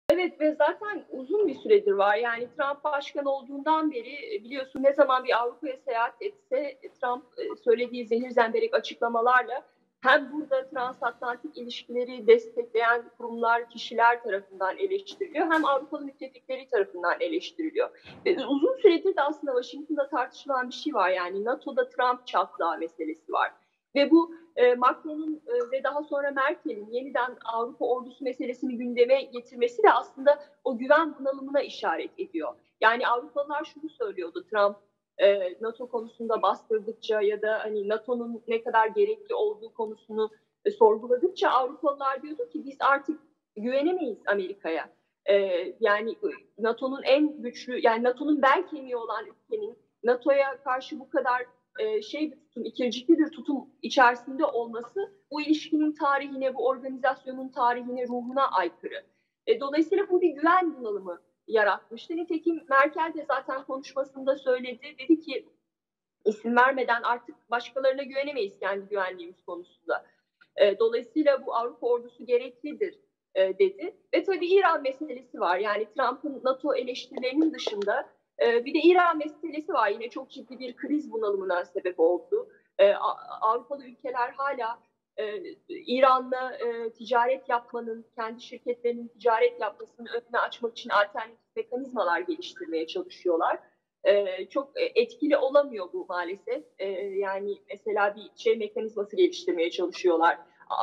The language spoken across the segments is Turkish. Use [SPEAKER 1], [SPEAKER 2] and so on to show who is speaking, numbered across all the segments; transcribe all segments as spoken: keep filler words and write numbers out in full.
[SPEAKER 1] Evet ve zaten uzun bir süredir var. Yani Trump başkan olduğundan beri biliyorsun ne zaman bir Avrupa'ya seyahat etse Trump söylediği zehir zemberek açıklamalarla hem burada transatlantik ilişkileri destekleyen kurumlar, kişiler tarafından eleştiriliyor hem Avrupalı müttefikleri tarafından eleştiriliyor. Ve uzun süredir de aslında Washington'da tartışılan bir şey var. Yani NATO'da Trump çatlağı meselesi var. Ve bu e, Macron'un e, ve daha sonra Merkel'in yeniden Avrupa ordusu meselesini gündeme getirmesi de aslında o güven bunalımına işaret ediyor. Yani Avrupalılar şunu söylüyordu Trump e, NATO konusunda bastırdıkça ya da hani NATO'nun ne kadar gerekli olduğu konusunu e, sorguladıkça Avrupalılar diyordu ki biz artık güvenemeyiz Amerika'ya. E, yani NATO'nun en güçlü yani NATO'nun bel kemiği olan ülkenin NATO'ya karşı bu kadar e, şey bir tutum, ikircikli bir tutum içerisinde olması bu ilişkinin tarihine, bu organizasyonun tarihine, ruhuna aykırı. E, dolayısıyla bu bir güven bunalımı yaratmıştı. Nitekim Merkel de zaten konuşmasında söyledi. Dedi ki isim vermeden artık başkalarına güvenemeyiz kendi güvenliğimiz konusunda. E, dolayısıyla bu Avrupa ordusu gereklidir e, dedi. Ve tabii İran meselesi var. Yani Trump'ın NATO eleştirilerinin dışında e, bir de İran meselesi var. Yine çok ciddi bir kriz bunalımına sebep oldu. E, Avrupalı ülkeler hala e, İran'la e, ticaret yapmanın, kendi şirketlerinin ticaret yapmasının önünü açmak için alternatif mekanizmalar geliştirmeye çalışıyorlar. Ee, çok etkili olamıyor bu maalesef. Ee, yani mesela bir şey mekanizması geliştirmeye çalışıyorlar.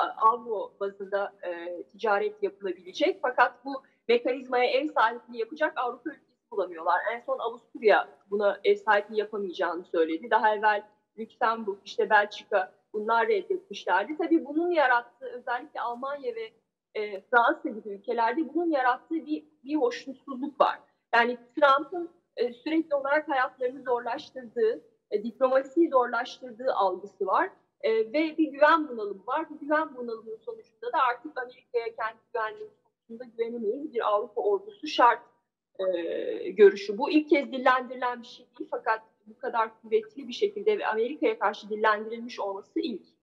[SPEAKER 1] Avro bazında e, ticaret yapılabilecek fakat bu mekanizmaya ev sahipliği yapacak Avrupa ülkesi bulamıyorlar. En son Avusturya buna ev sahipliği yapamayacağını söyledi. Daha evvel Lüksemburg, işte Belçika bunlar reddetmişlerdi. Tabii bunun yarattığı özellikle Almanya ve e, Fransa gibi ülkelerde bunun yarattığı bir, bir hoşnutsuzluk var. Yani Trump'ın e, sürekli olarak hayatlarını zorlaştırdığı, e, diplomasiyi zorlaştırdığı algısı var. E, ve bir güven bunalımı var. Bu güven bunalımının sonucunda da artık Amerika'ya kendi güvenliğimiz konusunda güvenemeyiz. Bir Avrupa ordusu şart e, görüşü. Bu ilk kez dillendirilen bir şey değil fakat bu kadar kuvvetli bir şekilde ve Amerika'ya karşı dillendirilmiş olması ilk.